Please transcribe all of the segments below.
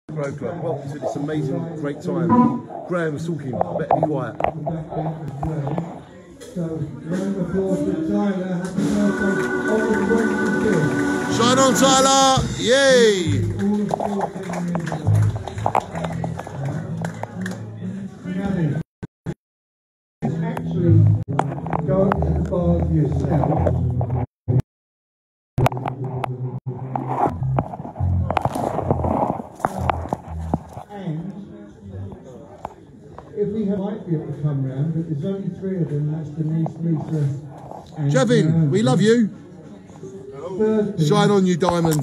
Grove Club. Welcome to this amazing, great time. Graham was talking, better be quiet. Shine on, Tyler! Yay! Actually, go up to the bar yourself. If we might be able to come round, but there's only 3 of them. That's Denise, Lisa, and Jevin, we love you. Shine on, you diamond.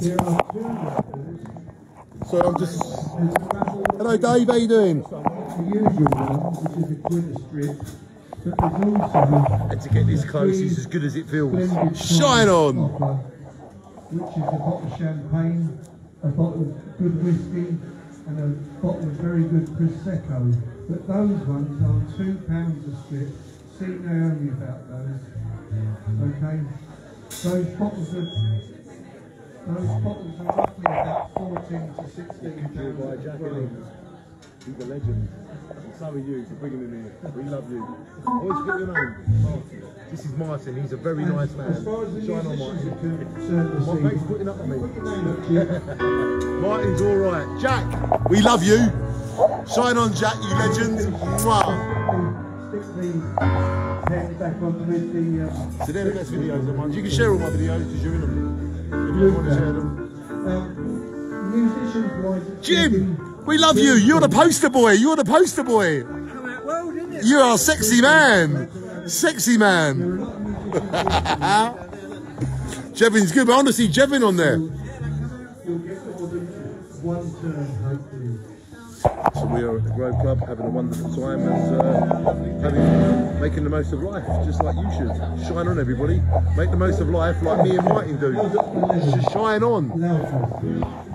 So I'm just. Hello, Dave. How you doing? The usual one, which is a glitter strip, but there's also. And to get this close is as good as it feels. Shine on. Offer, which is a bottle of champagne, a bottle of good whiskey, and a bottle of very good prosecco. But those ones are £2 a strip. See Naomi about those. Okay? Those bottles are roughly about 14 to 16 pounds. He's a legend. And so are you for bringing him here. We love you. Always forget your name. Martin. This is Martin. He's a very nice man. As far as the Shine on, musicians Martin. are concerned, My mate's putting up with me. put your name up, Jim. Martin's all right. Jack, we love you. Shine on, Jack, you legend. Mwah. Stick the head back on with the. So they're the best videos of mine. You can share all my videos because you're in them. If you want to share them. Musicians-wise, Jim, we love you. You're the poster boy. You're the poster boy. Come out well, didn't it? You are a sexy man. Sexy man. Jevin's good, but I want to see Jevin on there. You'll get more than one turn, hopefully. So we are at the Grove Club having a wonderful time and making the most of life, just like you should. Shine on, everybody. Make the most of life like me and Martin do. Just shine on. Loud.